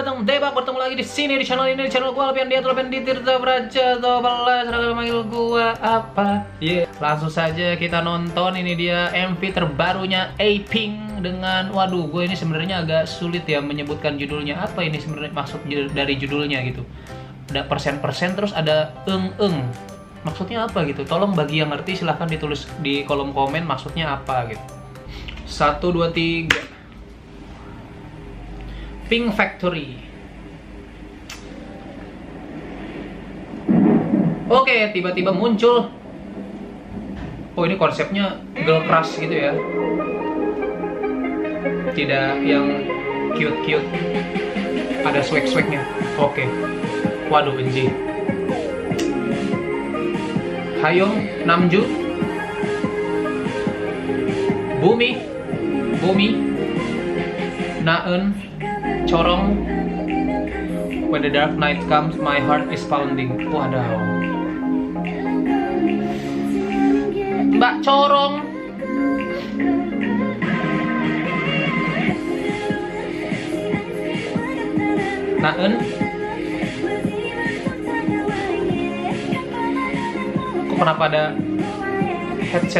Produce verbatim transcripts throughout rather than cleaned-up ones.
datang Debak, bertemu lagi di sini di channel ini, di channel gua Alpian Dia Alpian di Tirta Braja Tobalas. Seragam manggil gua apa? Yeah. Langsung saja kita nonton, ini dia M V terbarunya A-Pink dengan, waduh, gue ini sebenarnya agak sulit ya menyebutkan judulnya apa ini sebenarnya, maksud dari judulnya gitu. Ada persen-persen terus ada eng-eng. Maksudnya apa gitu? Tolong bagi yang ngerti silahkan ditulis di kolom komen maksudnya apa gitu. Satu, dua, tiga. Pink Factory. Oke, tiba-tiba muncul. Oh, ini konsepnya girl crush gitu ya. Tidak yang cute-cute. Ada swag-swagnya. Oke. Waduh, Enji. Hayoung, Namju, Bumi, Bumi, Naeun, Chorong. When the dark night comes, my heart is pounding. Waduh. Mbak Chorong. Naeun. Kok kenapa ada headset?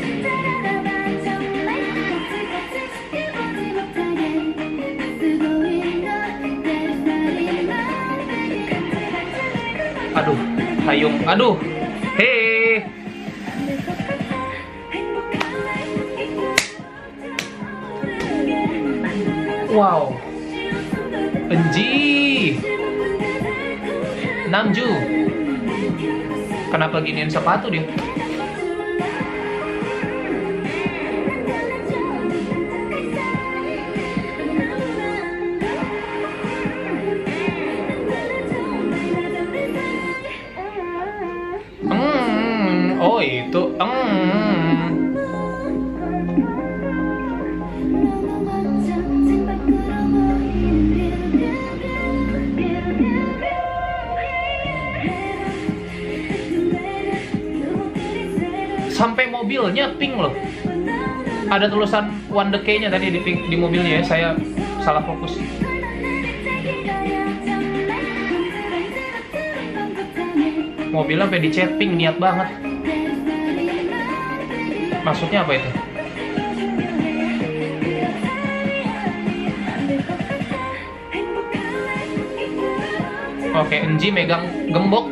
Aduh, Hayoung, aduh, hei. Wow, Enji, Namju, kenapa giniin sepatu dia? Oh itu, mm. Sampai mobilnya pink loh. Ada tulisan One The K-nya tadi di, pink, di mobilnya ya, saya salah fokus. Mobilnya sampai dicat pink, niat banget. Maksudnya apa itu? Oke, Enji megang gembok.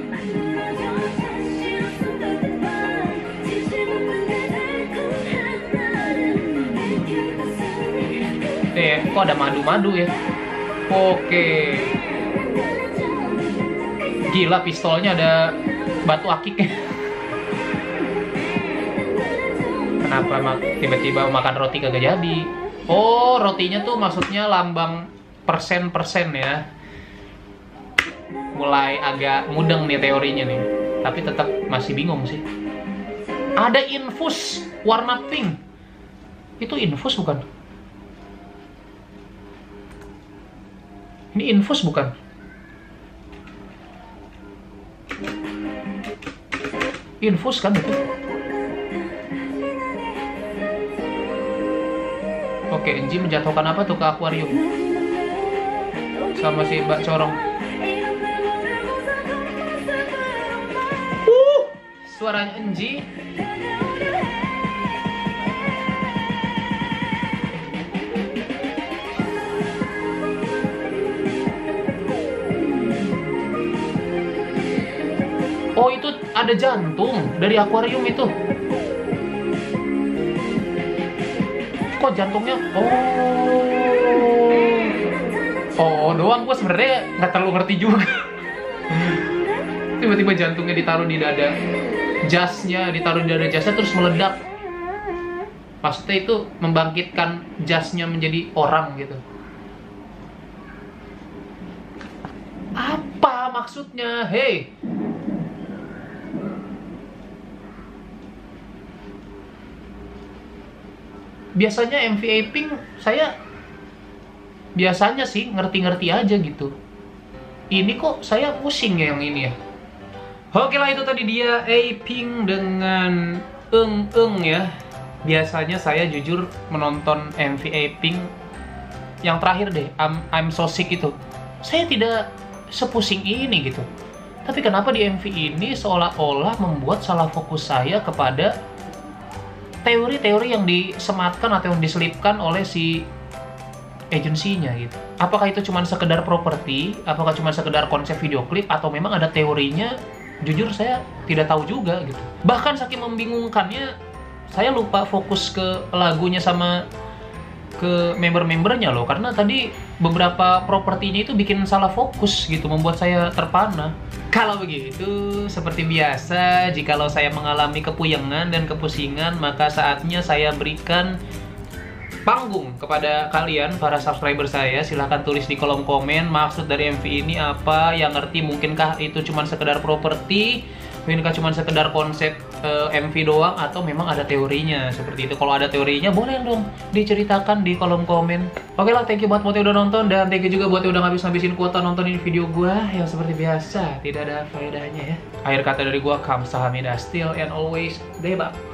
Eh, kok ada madu-madu ya? Oke. Gila, pistolnya ada batu akik. Kenapa tiba-tiba makan roti kagak jadi? Oh, rotinya tuh maksudnya lambang persen-persen ya. Mulai agak mudeng nih teorinya nih. Tapi tetap masih bingung sih. Ada infus warna pink. Itu infus bukan? Ini infus bukan? Infus kan itu? Oke, Enji menjatuhkan apa tuh ke akuarium? Sama si Mbak Chorong. Uh, suaranya Enji. Oh, itu ada jantung dari akuarium itu. Kok jantungnya? Oh, oh doang. Gue sebenarnya nggak terlalu ngerti juga. Tiba-tiba jantungnya ditaruh di dada jasnya, ditaruh di dada jasnya terus meledak. Maksudnya itu membangkitkan jasnya menjadi orang gitu. Apa maksudnya? Hei. Biasanya M V A-Pink saya biasanya sih ngerti-ngerti aja gitu. Ini kok saya pusing ya yang ini ya. Oke lah, itu tadi dia A-Pink dengan eng-eng ya. Biasanya saya jujur menonton M V A-Pink yang terakhir deh, I'm, I'm So Sick itu. saya tidak sepusing ini gitu. Tapi kenapa di M V ini seolah-olah membuat salah fokus saya kepada teori-teori yang disematkan atau yang diselipkan oleh si agensinya gitu. Apakah itu cuma sekedar properti? Apakah cuma sekedar konsep video klip? Atau memang ada teorinya? Jujur saya tidak tahu juga gitu. Bahkan saking membingungkannya, saya lupa fokus ke lagunya sama ke member-membernya loh, karena tadi beberapa propertinya itu bikin salah fokus gitu, membuat saya terpana. Kalau begitu, seperti biasa, jikalau saya mengalami kepuyengan dan kepusingan, maka saatnya saya berikan panggung kepada kalian, para subscriber saya. Silahkan tulis di kolom komen maksud dari M V ini apa, yang ngerti mungkinkah itu cuma sekedar properti, mungkinkah cuma sekedar konsep uh, M V doang, atau memang ada teorinya seperti itu. Kalau ada teorinya boleh dong diceritakan di kolom komen. Oke lah, thank you buat yang udah nonton, dan thank you juga buat yang udah ngabis-ngabisin kuota nonton ini video gua yang seperti biasa tidak ada faedahnya ya. Akhir kata dari gua, kamsahamnida still and always, deba.